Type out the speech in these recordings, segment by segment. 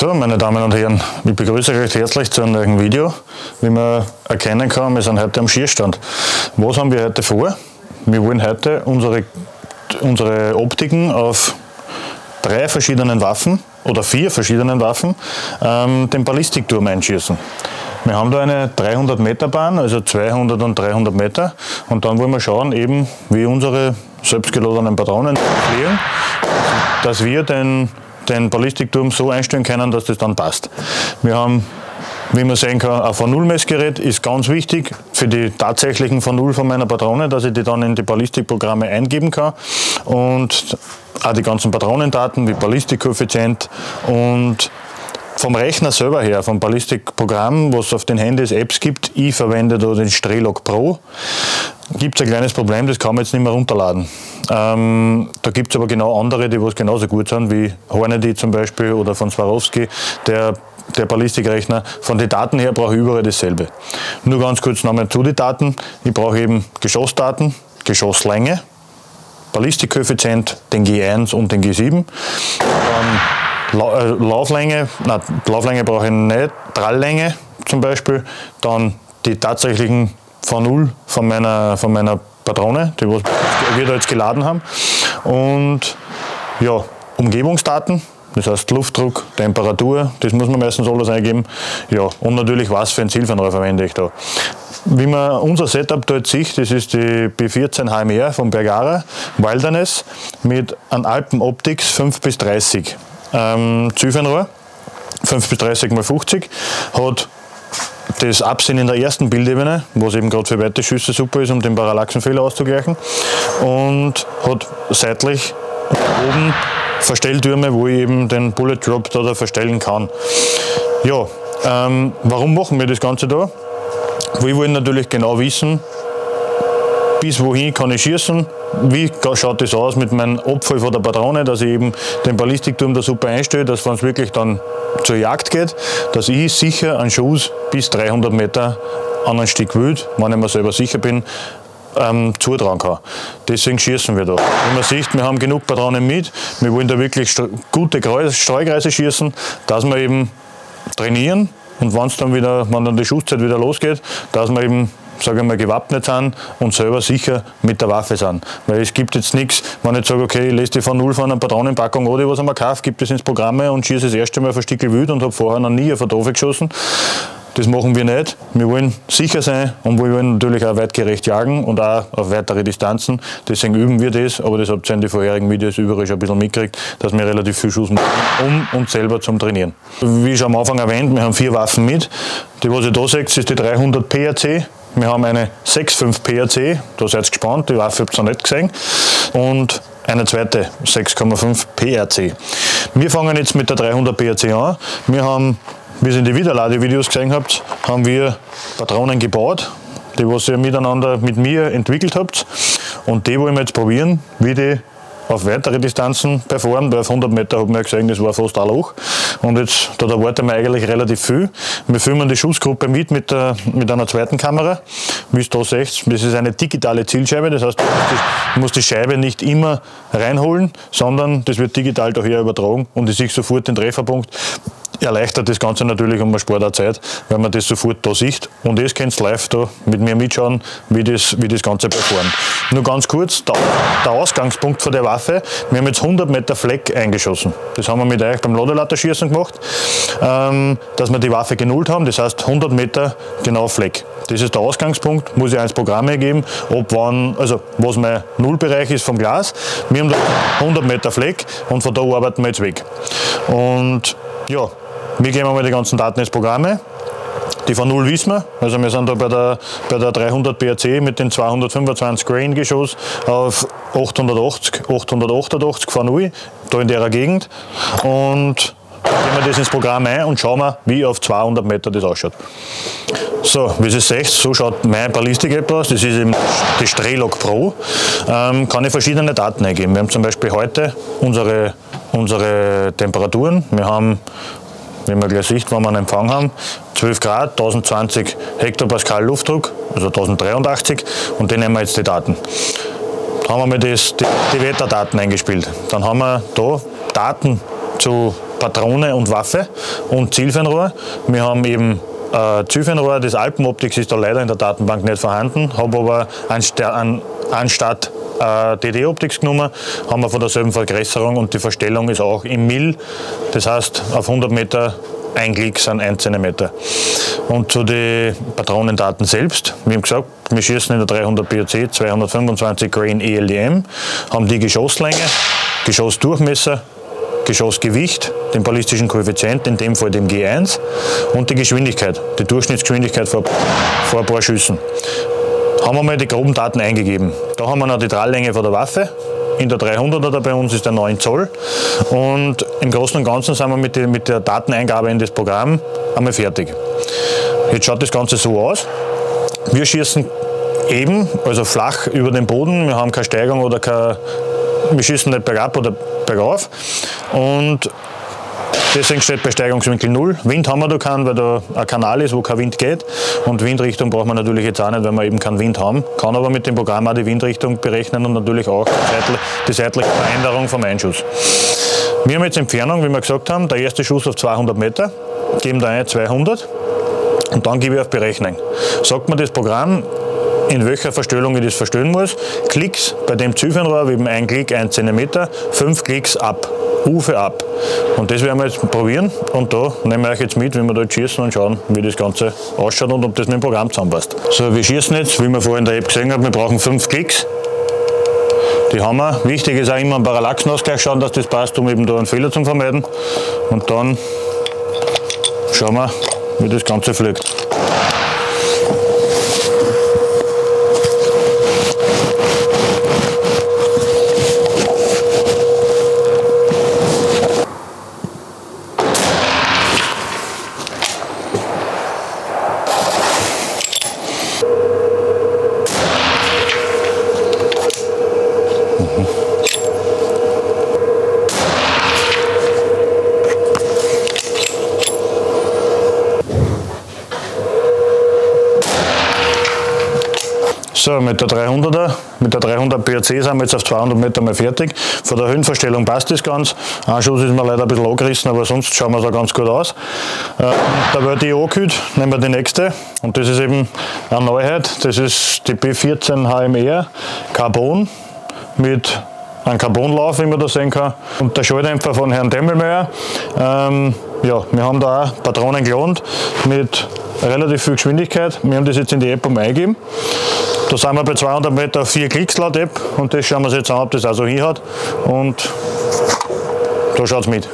So, meine Damen und Herren, ich begrüße euch recht herzlich zu einem neuen Video. Wie man erkennen kann, wir sind heute am Schießstand. Was haben wir heute vor? Wir wollen heute unsere Optiken auf 3 verschiedenen Waffen oder 4 verschiedenen Waffen den Ballistikturm einschießen. Wir haben da eine 300 Meter Bahn, also 200 und 300 Meter, und dann wollen wir schauen, eben wie unsere selbstgeladenen Patronen fliegen, dass wir den Ballistikturm so einstellen können, dass das dann passt. Wir haben, wie man sehen kann, ein V0-Messgerät ist ganz wichtig für die tatsächlichen V0 von meiner Patrone, dass ich die dann in die Ballistikprogramme eingeben kann, und auch die ganzen Patronendaten wie Ballistikkoeffizient. Und vom Rechner selber her, vom Ballistikprogramm, was es auf den Handys Apps gibt, ich verwende da den Strelok Pro, gibt es ein kleines Problem, das kann man jetzt nicht mehr runterladen. Da gibt es aber genau andere, die was genauso gut sind, wie Hornady zum Beispiel oder von Swarovski, der Ballistikrechner. Von den Daten her brauche ich überall dasselbe. Nur ganz kurz nochmal zu den Daten. Ich brauche eben Geschossdaten, Geschosslänge, Ballistikkoeffizient, den G1 und den G7. Lauflänge, nein, Lauflänge brauche ich nicht, Tralllänge zum Beispiel, dann die tatsächlichen V0 von meiner Patrone, die wir da jetzt geladen haben, und ja, Umgebungsdaten, das heißt Luftdruck, Temperatur, das muss man meistens alles eingeben, ja, und natürlich, was für ein Zielfernrohr verwende ich da. Wie man unser Setup dort sieht, das ist die B14 HMR von Bergara Wilderness mit einem Alpen Optics 5 bis 30 Zielfernrohr, 5 bis 30 x 50, hat das Absehen in der ersten Bildebene, was eben gerade für weite Schüsse super ist, um den Parallaxenfehler auszugleichen, und hat seitlich oben Verstelltürme, wo ich eben den Bullet Drop da verstellen kann. Ja, warum machen wir das Ganze da? Wir wollen natürlich genau wissen, bis wohin kann ich schießen, wie schaut das aus mit meinem Abfall von der Patrone, dass ich eben den Ballistikturm da super einstelle, dass, wenn es wirklich dann zur Jagd geht, dass ich sicher einen Schuss bis 300 Meter an ein Stück Wild, wenn ich mir selber sicher bin, zutragen kann. Deswegen schießen wir da. Wie man sieht, wir haben genug Patronen mit, wir wollen da wirklich gute Streukreise schießen, dass wir eben trainieren, und wenn dann die Schusszeit wieder losgeht, dass wir eben, sage ich mal, gewappnet sind und selber sicher mit der Waffe sind. Weil es gibt jetzt nichts, wenn ich sage, okay, ich lese die von 0 von einer Patronenpackung oder was man kauft, gibt es ins Programm und schieße das erste Mal auf ein Stück Wild und habe vorher noch nie auf eine Tafel geschossen. Das machen wir nicht. Wir wollen sicher sein und wir wollen natürlich auch weitgerecht jagen und auch auf weitere Distanzen. Deswegen üben wir das, aber das habt ihr in den vorherigen Videos überall schon ein bisschen mitgekriegt, dass wir relativ viel Schuss machen, um uns selber zum Trainieren. Wie schon am Anfang erwähnt, wir haben 4 Waffen mit. Die, was ihr da seht, ist die 300 PRC. Wir haben eine 6,5 PRC, da seid ihr gespannt, die Waffe habt ihr noch nicht gesehen. Und eine zweite 6,5 PRC. Wir fangen jetzt mit der 300 PRC an. Wir haben, wie ihr in die Wiederladevideos gesehen habt, haben wir Patronen gebaut, die was ihr miteinander mit mir entwickelt habt. Und die wollen wir jetzt probieren, wie die auf weitere Distanzen performen. Bei 100 Meter haben wir gesehen, das war fast ein Loch. Und jetzt, da erwarten wir eigentlich relativ viel. Wir filmen die Schussgruppe mit einer zweiten Kamera. Wie ihr da seht, das ist eine digitale Zielscheibe. Das heißt, du musst die Scheibe nicht immer reinholen, sondern das wird digital daher übertragen und ich sehe sofort den Trefferpunkt. Erleichtert das Ganze natürlich um eine Sport auch Zeit, weil man das sofort da sieht. Und das könnt ihr live da mit mir mitschauen, wie das Ganze performt. Nur ganz kurz, der Ausgangspunkt von der Waffe, wir haben jetzt 100 Meter Fleck eingeschossen. Das haben wir mit euch beim Ladelatterschießen gemacht, dass wir die Waffe genullt haben, das heißt 100 Meter genau Fleck. Das ist der Ausgangspunkt, muss ich ins Programm eingeben, was mein Nullbereich ist vom Glas. Wir haben da 100 Meter Fleck und von da arbeiten wir jetzt weg. Und ja, wir geben einmal die ganzen Daten ins Programm. Die von 0 wissen wir, also wir sind da bei der 300 PRC mit den 225 Grain Geschoss auf 888 von 0, da in der Gegend. Und geben wir das ins Programm ein und schauen wir, wie auf 200 Meter das ausschaut. So, wie ihr seht, so schaut mein Ballistik-App aus. Das ist eben die Strelok Pro. Kann ich verschiedene Daten eingeben. Wir haben zum Beispiel heute unsere Temperaturen. Wir haben, wie man gleich sieht, wenn wir einen Empfang haben, 12 Grad, 1020 Hektopascal Luftdruck, also 1083, und den nehmen wir jetzt die Daten. Dann haben wir mal die Wetterdaten eingespielt. Dann haben wir da Daten zu Patrone und Waffe und Zielfernrohr. Wir haben eben Zielfernrohr, das Alpenoptics ist da leider in der Datenbank nicht vorhanden, habe aber anstatt DD-Optics genommen, haben wir von derselben Vergrößerung und die Verstellung ist auch im Mill, das heißt auf 100 Meter ein Klick sind 1 cm. Und zu den Patronendaten selbst, wir haben gesagt, wir schießen in der 300 BOC 225 Grain ELDM, haben die Geschosslänge, Geschossdurchmesser, Geschossgewicht, den ballistischen Koeffizient, in dem Fall dem G1 und die Geschwindigkeit, die Durchschnittsgeschwindigkeit vor ein paar Schüssen. Haben wir mal die groben Daten eingegeben. Da haben wir noch die Tralllänge von der Waffe. In der 300er bei uns ist der 9 Zoll und im Großen und Ganzen sind wir mit der Dateneingabe in das Programm einmal fertig. Jetzt schaut das Ganze so aus. Wir schießen eben, also flach über den Boden, wir haben keine Steigung oder wir schießen nicht bergab oder bergauf und deswegen steht bei Steigungswinkel 0. Wind haben wir da keinen, weil da ein Kanal ist, wo kein Wind geht. Und Windrichtung braucht man natürlich jetzt auch nicht, weil wir eben keinen Wind haben. Kann aber mit dem Programm auch die Windrichtung berechnen und natürlich auch die seitliche Veränderung vom Einschuss. Wir haben jetzt Entfernung, wie wir gesagt haben, der erste Schuss auf 200 Meter, geben da ein 200 und dann gebe ich auf Berechnen. Sagt mir das Programm, in welcher Verstellung ich das verstellen muss. Klicks bei dem Zielfernrohr, eben ein Klick 1 cm, 5 Klicks ab. Hufe ab. Und das werden wir jetzt probieren und da nehmen wir euch jetzt mit, wie wir da jetzt schießen und schauen, wie das Ganze ausschaut und ob das mit dem Programm zusammenpasst. So, wir schießen jetzt, wie wir vorhin in der App gesehen haben, wir brauchen 5 Klicks. Die haben wir. Wichtig ist auch immer am Parallaxenausgleich schauen, dass das passt, um eben da einen Fehler zu vermeiden. Und dann schauen wir, wie das Ganze fliegt. So, mit der 300 BRC sind wir jetzt auf 200 Meter mal fertig. Von der Höhenverstellung passt das ganz. Ein Schuss ist mir leider ein bisschen angerissen, aber sonst schauen wir da ganz gut aus. Da wird die angekühlt, nehmen wir die nächste. Und das ist eben eine Neuheit. Das ist die B14 HMR Carbon mit einem Carbonlauf, wie man da sehen kann. Und der Schalldämpfer von Herrn Demmelmeier. Ja, wir haben da auch Patronen gelohnt mit relativ viel Geschwindigkeit. Wir haben das jetzt in die App eingegeben. Da sind wir bei 200 Meter auf 4 Klicks laut App und das schauen wir uns jetzt an, ob das auch so hinhaut. Und da schaut es mit.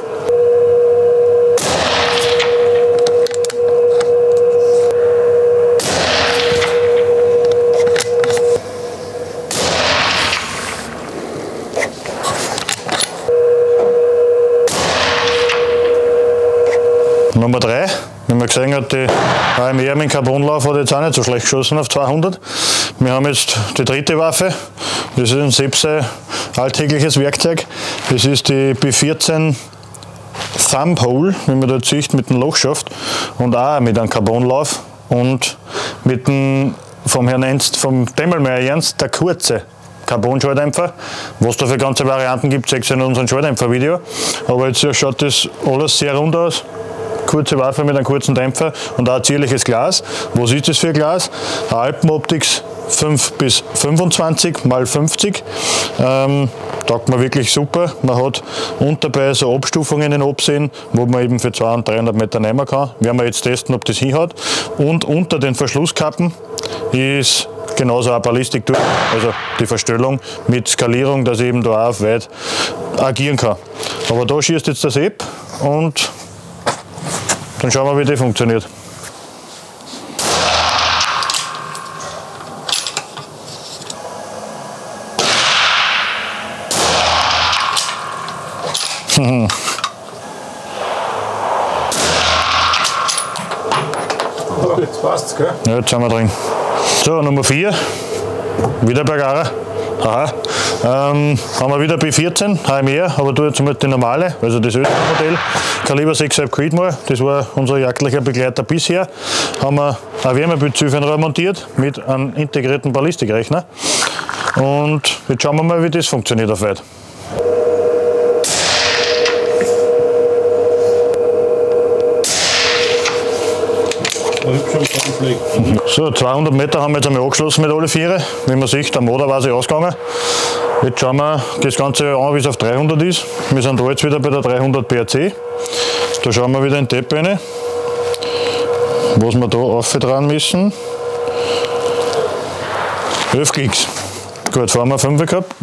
Nummer 3, wie man gesehen hat, die HMR mit Carbonlauf hat jetzt auch nicht so schlecht geschossen auf 200. Wir haben jetzt die dritte Waffe, das ist ein Sepse alltägliches Werkzeug. Das ist die B14 Thumb Hole, wie man da sieht, mit dem Lochschaft und auch mit einem Carbonlauf und mit dem vom Demmelmeier Ernst der kurze Carbon-Schalldämpfer. Was da für ganze Varianten gibt, seht ihr in unserem Schalldämpfer-Video. Aber jetzt schaut das alles sehr rund aus. Kurze Waffe mit einem kurzen Dämpfer und auch ein zierliches Glas. Was ist das für ein Glas? Ein Alpenoptics 5 bis 25 x 50. Taugt mir wirklich super. Man hat unterbei so Abstufungen in Absehen, wo man eben für 200 und 300 Meter nehmen kann. Werden wir jetzt testen, ob das hinhaut. Und unter den Verschlusskappen ist genauso eine Ballistik durch, also die Verstellung mit Skalierung, dass ich eben da auch weit agieren kann. Aber da schießt jetzt das App und dann schauen wir, wie die funktioniert. Jetzt passt's, gell? Ja, jetzt sind wir drin. So, Nummer 4, wieder Bergara. Aha. Haben wir wieder B14 HMR, aber du jetzt mal die normale, also das Österreich-Modell, Kaliber 6,5 Creedmoor, das war unser jagdlicher Begleiter bisher. Haben wir ein Wärmebildzielfernrohr montiert mit einem integrierten Ballistikrechner. Und jetzt schauen wir mal, wie das funktioniert auf weit. So, 200 Meter haben wir jetzt einmal angeschlossen mit alle Viere. Wie man sieht, der Motor war sich ausgegangen. Jetzt schauen wir das Ganze an, wie es auf 300 ist. Wir sind da jetzt wieder bei der 300 BRC. Da schauen wir wieder in die Teppe rein, was wir da aufdrehen müssen. 11 Klicks. Gut, vorher haben wir 5 gehabt.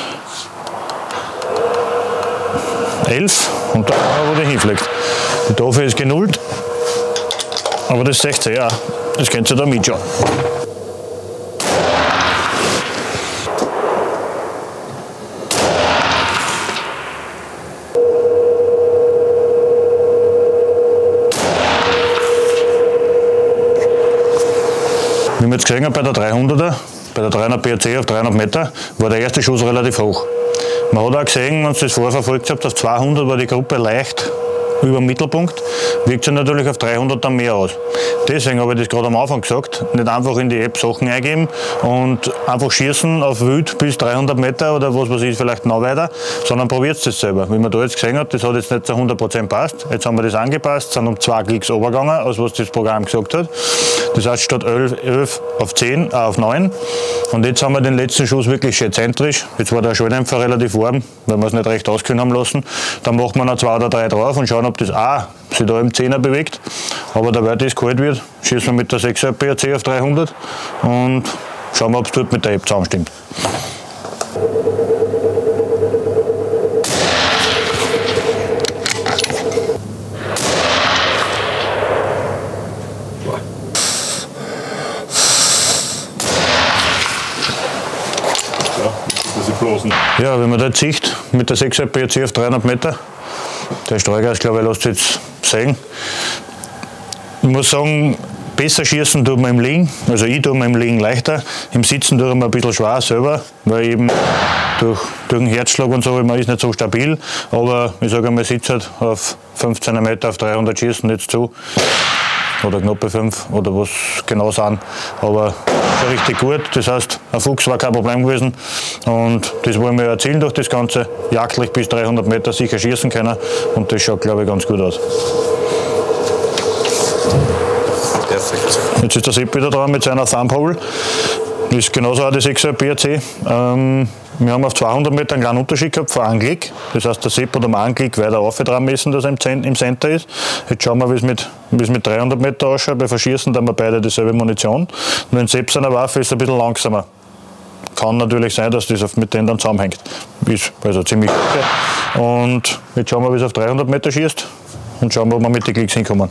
11 und da wo der hinfliegt. Die Tafel ist genullt, aber das seht ihr ja, das könnt ihr da mitschauen. Wie wir jetzt gesehen haben bei der 300er, bei der 300 BRC auf 300 Meter, war der erste Schuss relativ hoch. Man hat auch gesehen, wenn ihr das vorher verfolgt habt, auf 200 war die Gruppe leicht über dem Mittelpunkt, wirkt sich natürlich auf 300 dann mehr aus. Deswegen habe ich das gerade am Anfang gesagt, nicht einfach in die App Sachen eingeben und einfach schießen auf wild bis 300 Meter oder was weiß ich, vielleicht noch weiter, sondern probiert es selber. Wie man da jetzt gesehen hat, das hat jetzt nicht zu 100% passt. Jetzt haben wir das angepasst, sind um 2 Klicks runtergegangen, als was das Programm gesagt hat. Das heißt, statt 11 auf 10, auf 9. Und jetzt haben wir den letzten Schuss wirklich schön zentrisch. Jetzt war der Schalldämpfer relativ warm, weil wir es nicht recht auskühlen haben lassen. Dann macht man noch 2 oder 3 drauf und schauen, ob das auch sich da im 10er bewegt. Aber dabei das kalt wird, schießen wir mit der 6er BRC auf 300 und schauen wir, ob es dort mit der App zusammenstimmt. Ja, wenn man da jetzt sieht, mit der 6er BRC auf 300 Meter, der Streugas, glaube ich, lässt jetzt sehen. Ich muss sagen, besser schießen tut man im Liegen, also ich tue mir im Liegen leichter, im Sitzen tue ich mir ein bisschen schwer selber, weil eben durch den Herzschlag und so, man ist nicht so stabil, aber ich sage einmal, ich sitze halt auf 15 Meter auf 300 schießen nicht zu. Oder knappe 5 oder was genau sind, aber schon richtig gut. Das heißt, ein Fuchs war kein Problem gewesen und das wollen wir erzielen durch das Ganze. Jagdlich bis 300 Meter sicher schießen können und das schaut, glaube ich, ganz gut aus. Perfekt. Jetzt ist der Sepp wieder dran mit seiner Thumbhole. Das ist genauso auch die 6er BRC. Wir haben auf 200 Meter einen kleinen Unterschied gehabt vor einem Klick. Das heißt, der Sepp hat um einen Klick weiter aufgetragen messen, dass er im Center ist. Jetzt schauen wir, wie es mit 300 Meter ausschaut. Bei Verschießen haben wir beide dieselbe Munition. Nur in Sepp seiner Waffe ist es ein bisschen langsamer. Kann natürlich sein, dass das mit denen dann zusammenhängt. Ist also ziemlich gut. Und jetzt schauen wir, wie es auf 300 Meter schießt und schauen wir, ob wir mit den Klicks hinkommen.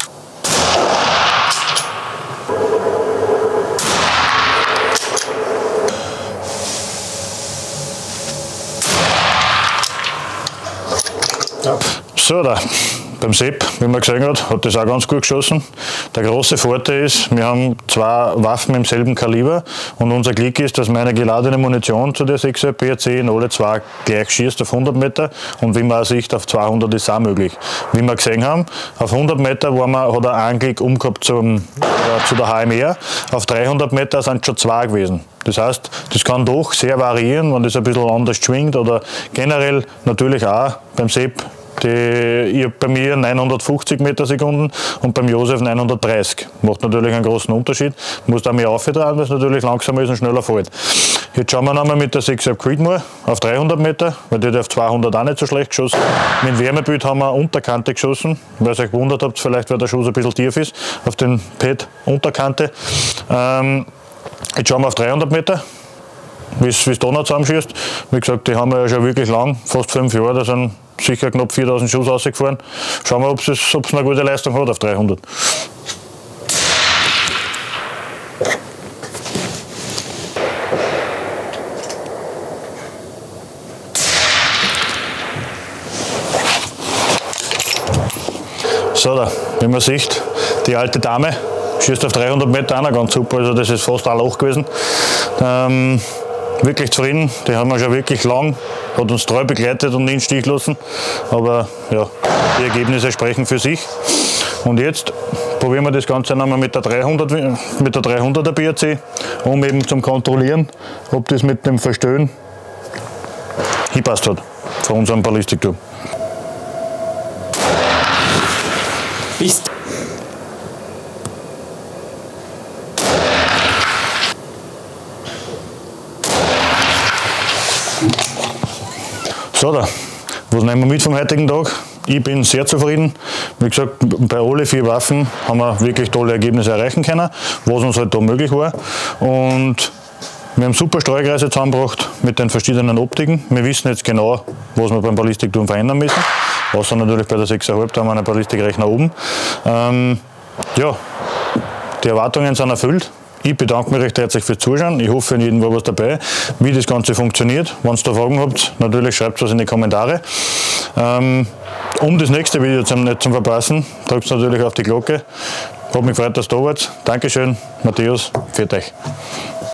So, da beim Sepp, wie man gesehen hat das auch ganz gut geschossen. Der große Vorteil ist, wir haben 2 Waffen im selben Kaliber und unser Glück ist, dass meine geladene Munition zu der 6er BRC in alle 2 gleich schießt auf 100 Meter und wie man auch sieht, auf 200 ist auch möglich. Wie wir gesehen haben, auf 100 Meter hat er einen Klick umgehabt zu der HMR, auf 300 Meter sind es schon 2 gewesen. Das heißt, das kann doch sehr variieren, wenn das ein bisschen anders schwingt oder generell natürlich auch beim Sepp. Ich habe bei mir 950 Meter Sekunden und beim Josef 930. Macht natürlich einen großen Unterschied. Muss da mehr aufdrehen, weil es natürlich langsamer ist und schneller fällt. Jetzt schauen wir nochmal mit der 6er Creedmoor auf 300 Meter, weil die hat auf 200 auch nicht so schlecht geschossen. Mit dem Wärmebild haben wir Unterkante geschossen, weil ihr euch gewundert habt, vielleicht weil der Schuss ein bisschen tief ist, auf den Pad Unterkante. Jetzt schauen wir auf 300 Meter. Wie es da noch zusammenschießt. Wie gesagt, die haben wir ja schon wirklich lang, fast 5 Jahre, da sind sicher knapp 4000 Schuss rausgefahren. Schauen wir, ob es eine gute Leistung hat auf 300. So, da, wie man sieht, die alte Dame schießt auf 300 Meter auch noch ganz super, also das ist fast ein Loch gewesen. Wirklich zufrieden, die haben wir schon wirklich lang, hat uns treu begleitet und nie in den Stich lassen, aber ja, die Ergebnisse sprechen für sich. Und jetzt probieren wir das Ganze nochmal mit der 300er BRC, um eben zum Kontrollieren, ob das mit dem Verstellen hingepasst hat von unserem Ballistikturm. So, was nehmen wir mit vom heutigen Tag? Ich bin sehr zufrieden. Wie gesagt, bei alle 4 Waffen haben wir wirklich tolle Ergebnisse erreichen können, was uns halt da möglich war. Und wir haben super Streukreise zusammengebracht mit den verschiedenen Optiken. Wir wissen jetzt genau, was wir beim Ballistikturm verändern müssen. Außer natürlich bei der 6,5, da haben wir einen Ballistikrechner oben. Ja, die Erwartungen sind erfüllt. Ich bedanke mich recht herzlich fürs Zuschauen. Ich hoffe, für jeden war was dabei, wie das Ganze funktioniert. Wenn ihr da Fragen habt, natürlich schreibt was in die Kommentare. Um das nächste Video nicht zu verpassen, drückt natürlich auf die Glocke. Hat mich gefreut, dass ihr da wart. Dankeschön, Matthäus, für euch.